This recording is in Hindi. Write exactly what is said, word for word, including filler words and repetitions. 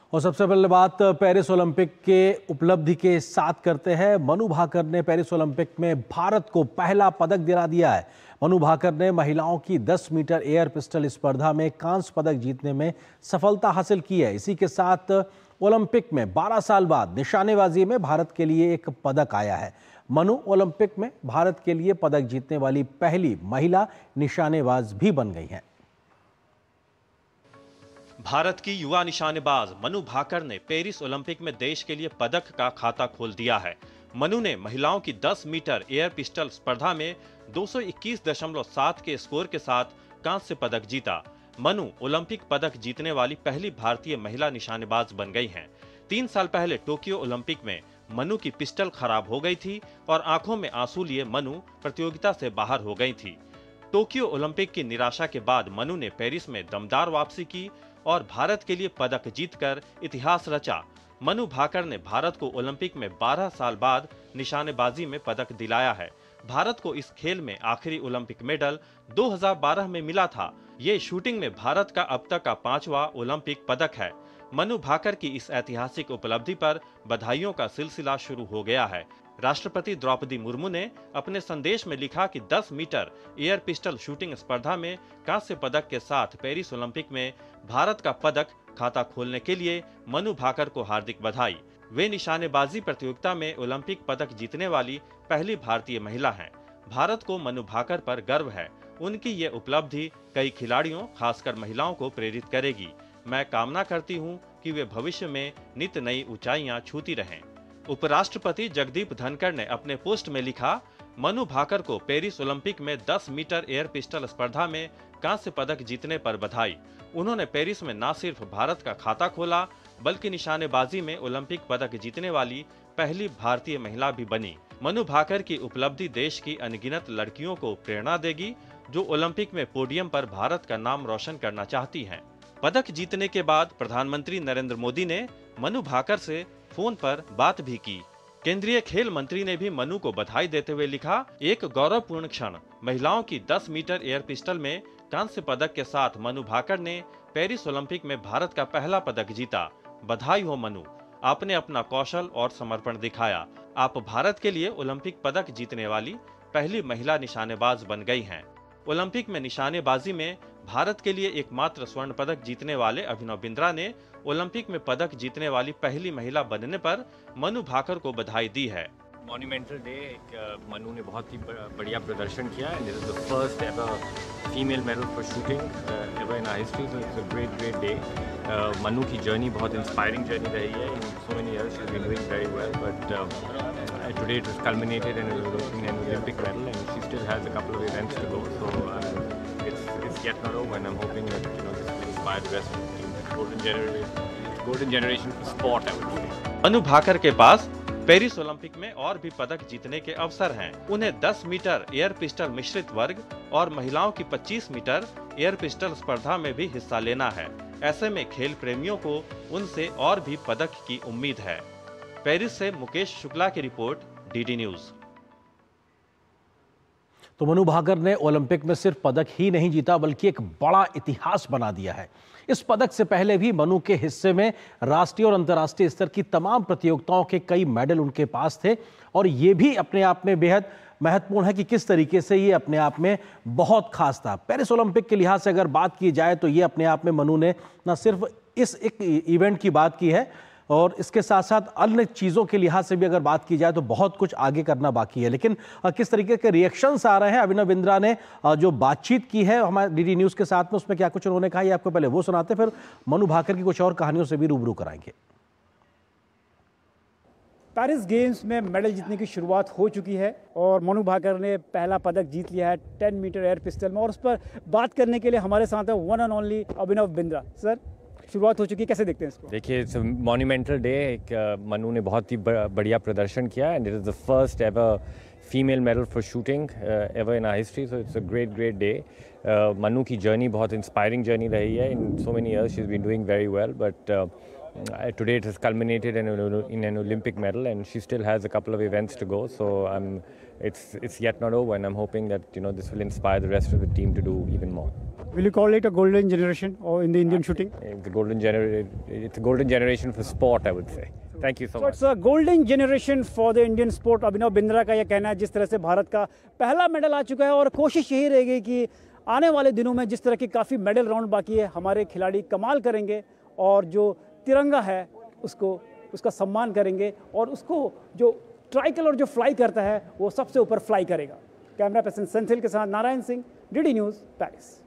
और सबसे पहले बात पेरिस ओलंपिक के उपलब्धि के साथ करते हैं। मनु भाकर ने पेरिस ओलंपिक में भारत को पहला पदक दिला दिया है। मनु भाकर ने महिलाओं की दस मीटर एयर पिस्टल स्पर्धा में कांस्य पदक जीतने में सफलता हासिल की है। इसी के साथ ओलंपिक में बारह साल बाद निशानेबाजी में भारत के लिए एक पदक आया है। मनु ओलंपिक में भारत के लिए पदक जीतने वाली पहली महिला निशानेबाज भी बन गई हैं। भारत की युवा निशानेबाज मनु भाकर ने पेरिस ओलंपिक में देश के लिए पदक का खाता खोल दिया है। मनु ने महिलाओं की दस मीटर एयर पिस्टल स्पर्धा में दो सौ इक्कीस दशमलव सात के स्कोर के साथ कांस्य पदक जीता। मनु ओलंपिक पदक जीतने वाली पहली भारतीय महिला निशानेबाज बन गई हैं। तीन साल पहले टोक्यो ओलंपिक में मनु की पिस्टल खराब हो गई थी और आंखों में आंसू लिए मनु प्रतियोगिता से बाहर हो गई थी। टोक्यो ओलंपिक की निराशा के बाद मनु ने पेरिस में दमदार वापसी की और भारत के लिए पदक जीतकर इतिहास रचा। मनु भाकर ने भारत को ओलंपिक में बारह साल बाद निशानेबाजी में पदक दिलाया है। भारत को इस खेल में आखिरी ओलंपिक मेडल दो हज़ार बारह में मिला था। ये शूटिंग में भारत का अब तक का पांचवा ओलंपिक पदक है। मनु भाकर की इस ऐतिहासिक उपलब्धि पर बधाइयों का सिलसिला शुरू हो गया है। राष्ट्रपति द्रौपदी मुर्मू ने अपने संदेश में लिखा कि दस मीटर एयर पिस्टल शूटिंग स्पर्धा में कांस्य पदक के साथ पेरिस ओलंपिक में भारत का पदक खाता खोलने के लिए मनु भाकर को हार्दिक बधाई। वे निशानेबाजी प्रतियोगिता में ओलंपिक पदक जीतने वाली पहली भारतीय महिला हैं। भारत को मनु भाकर पर गर्व है। उनकी ये उपलब्धि कई खिलाड़ियों, खासकर महिलाओं को प्रेरित करेगी। मैं कामना करती हूँ कि वे भविष्य में नित नई ऊंचाइयां छूती रहें। उपराष्ट्रपति जगदीप धनखड़ ने अपने पोस्ट में लिखा, मनु भाकर को पेरिस ओलंपिक में दस मीटर एयर पिस्टल स्पर्धा में कांस्य पदक जीतने पर बधाई। उन्होंने पेरिस में न सिर्फ भारत का खाता खोला बल्कि निशानेबाजी में ओलंपिक पदक जीतने वाली पहली भारतीय महिला भी बनी। मनु भाकर की उपलब्धि देश की अनगिनत लड़कियों को प्रेरणा देगी जो ओलंपिक में पोडियम पर भारत का नाम रोशन करना चाहती हैं। पदक जीतने के बाद प्रधानमंत्री नरेंद्र मोदी ने मनु भाकर से फोन पर बात भी की। केंद्रीय खेल मंत्री ने भी मनु को बधाई देते हुए लिखा, एक गौरवपूर्ण क्षण। महिलाओं की दस मीटर एयर पिस्टल में कांस्य पदक के साथ मनु भाकर ने पेरिस ओलंपिक में भारत का पहला पदक जीता। बधाई हो मनु, आपने अपना कौशल और समर्पण दिखाया। आप भारत के लिए ओलंपिक पदक जीतने वाली पहली महिला निशानेबाज बन गई हैं। ओलंपिक में निशानेबाजी में भारत के लिए एकमात्र स्वर्ण पदक जीतने वाले अभिनव बिंद्रा ने ओलंपिक में पदक जीतने वाली पहली महिला बनने पर मनु भाकर को बधाई दी है। मॉन्यूमेंटल डे, एक मनु ने बहुत ही बढ़िया प्रदर्शन किया है। This is the first ever female medal for shooting ever in our history, so it's a great great day. Manu की जर्नी बहुत इंस्पायरिंग जर्नी रही है। In so many years she is been doing very well, but today it was culminated in an Olympic medal and she still has a couple of events to go, so it's it's yet not over and I'm hoping that you know this will inspire the rest of the team. Golden generation, golden generation for sport, I would say. Manu Bhaker के पास पेरिस ओलंपिक में और भी पदक जीतने के अवसर हैं। उन्हें दस मीटर एयर पिस्टल मिश्रित वर्ग और महिलाओं की पच्चीस मीटर एयर पिस्टल स्पर्धा में भी हिस्सा लेना है। ऐसे में खेल प्रेमियों को उनसे और भी पदक की उम्मीद है। पेरिस से मुकेश शुक्ला की रिपोर्ट, डीडी न्यूज। तो मनु भाकर ने ओलंपिक में सिर्फ पदक ही नहीं जीता बल्कि एक बड़ा इतिहास बना दिया है। इस पदक से पहले भी मनु के हिस्से में राष्ट्रीय और अंतर्राष्ट्रीय स्तर की तमाम प्रतियोगिताओं के कई मेडल उनके पास थे और ये भी अपने आप में बेहद महत्वपूर्ण है कि किस तरीके से ये अपने आप में बहुत खास था। पेरिस ओलंपिक के लिहाज से अगर बात की जाए तो ये अपने आप में मनु ने न सिर्फ इस एक इवेंट की बात की है और इसके साथ साथ अन्य चीज़ों के लिहाज से भी अगर बात की जाए तो बहुत कुछ आगे करना बाकी है। लेकिन किस तरीके के रिएक्शंस आ रहे हैं, अभिनव बिंद्रा ने जो बातचीत की है हमारे डीडी न्यूज़ के साथ में, उसमें क्या कुछ उन्होंने कहा ये आपको पहले वो सुनाते, फिर मनु भाकर की कुछ और कहानियों से भी रूबरू कराएंगे। पेरिस गेम्स में मेडल जीतने की शुरुआत हो चुकी है और मनु भाकर ने पहला पदक जीत लिया है टेन मीटर एयर पिस्टल में और उस पर बात करने के लिए हमारे साथ है one and only Abhinav Bindra. Sir, शुरुआत हो चुकी है, कैसे देखते हैं इसको? देखिए, इट्स मॉन्यूमेंटल डे, एक मनु ने बहुत ही बढ़िया प्रदर्शन किया and it is the first ever female medal for shooting ever in our history, so it's a great great day. Manu की जर्नी बहुत इंस्पायरिंग जर्नी रही है। In so many years she is been doing very well, but today it has culminated in, in an Olympic medal and she still has a couple of events to go, so I'm it's it's yet not over and I'm hoping that you know this will inspire the rest of the team to do even more. Will you call it a golden generation or in the Indian shooting? The golden generation, it's a golden generation for sport, I would say. Thank you so So much. it's a golden generation for the Indian sport. Abhinav Bindra का यह कहना है, जिस तरह से भारत का पहला मेडल आ चुका है और कोशिश यही रहेगी कि आने वाले दिनों में जिस तरह की काफ़ी मेडल राउंड बाकी है, हमारे खिलाड़ी कमाल करेंगे और जो तिरंगा है उसको उसका सम्मान करेंगे और उसको जो ट्राई कलर जो फ्लाई करता है वो सबसे ऊपर फ्लाई करेगा। कैमरा पर्सन सेंथिल के साथ Narayan Singh, DD news, Paris.